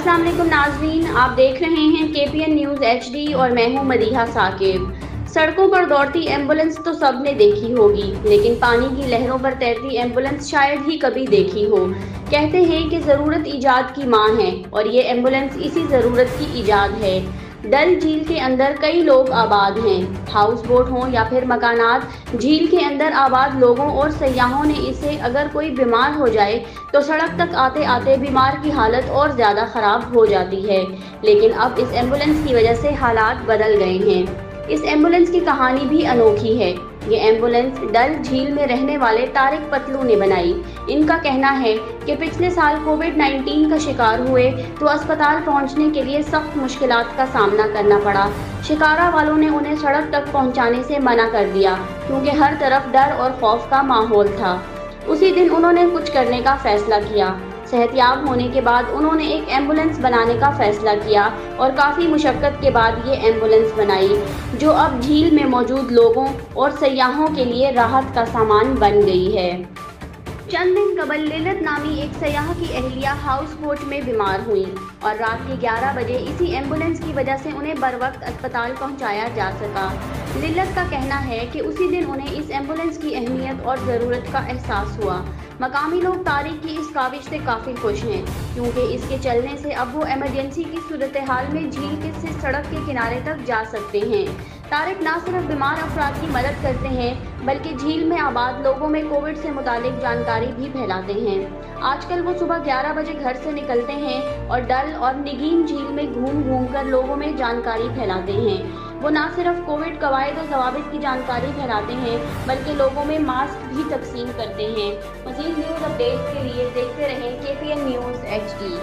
अस्सलाम वालेकुम नाज़रीन, आप देख रहे हैं KPN न्यूज़ HD और मैं हूं मदीहा साकिब। सड़कों पर दौड़ती एम्बुलेंस तो सबने देखी होगी, लेकिन पानी की लहरों पर तैरती एम्बुलेंस शायद ही कभी देखी हो। कहते हैं कि ज़रूरत ईजाद की माँ है और ये एम्बुलेंस इसी ज़रूरत की ईजाद है। डल झील के अंदर कई लोग आबाद हैं, हाउस बोट हों या फिर मकानात, झील के अंदर आबाद लोगों और सयाहों ने इसे अगर कोई बीमार हो जाए तो सड़क तक आते आते बीमार की हालत और ज़्यादा ख़राब हो जाती है। लेकिन अब इस एम्बुलेंस की वजह से हालात बदल गए हैं। इस एम्बुलेंस की कहानी भी अनोखी है। ये एम्बुलेंस डल झील में रहने वाले तारिक पतलू ने बनाई। इनका कहना है कि पिछले साल कोविड-19 का शिकार हुए तो अस्पताल पहुंचने के लिए सख्त मुश्किलात का सामना करना पड़ा। शिकारा वालों ने उन्हें सड़क तक पहुंचाने से मना कर दिया क्योंकि हर तरफ डर और खौफ का माहौल था। उसी दिन उन्होंने कुछ करने का फैसला किया। सेहतयाब होने के बाद उन्होंने एक एम्बुलेंस बनाने का फैसला किया और काफ़ी मुशक्क़त के बाद ये एम्बुलेंस बनाई, जो अब झील में मौजूद लोगों और सयाहों के लिए राहत का सामान बन गई है। चंद दिन कबल लिलत नामी एक सयाह की अहलिया हाउस बोट में बीमार हुई और रात के 11 बजे इसी एम्बुलेंस की वजह से उन्हें बर वक्त अस्पताल पहुंचाया जा सका। लिलत का कहना है कि उसी दिन उन्हें इस एम्बुलेंस की अहमियत और ज़रूरत का एहसास हुआ। मकामी लोग तारिक की इस काविश से काफ़ी खुश हैं क्योंकि इसके चलने से अब वो इमरजेंसी की सूरत हाल में झील के से सड़क के किनारे तक जा सकते हैं। तारिक न सिर्फ बीमार अफराद की मदद करते हैं बल्कि झील में आबाद लोगों में कोविड से मुतालिक जानकारी भी फैलाते हैं। आजकल वो सुबह 11 बजे घर से निकलते हैं और डल और निगीन झील में घूम कर लोगों में जानकारी फैलाते हैं। वो न सिर्फ कोविड कवायद और ज़वाबित की जानकारी फैलाते हैं बल्कि लोगों में मास्क भी तकसीम करते हैं। मज़ीद न्यूज़ अपडेट के लिए देखते रहें KPN न्यूज़ HD।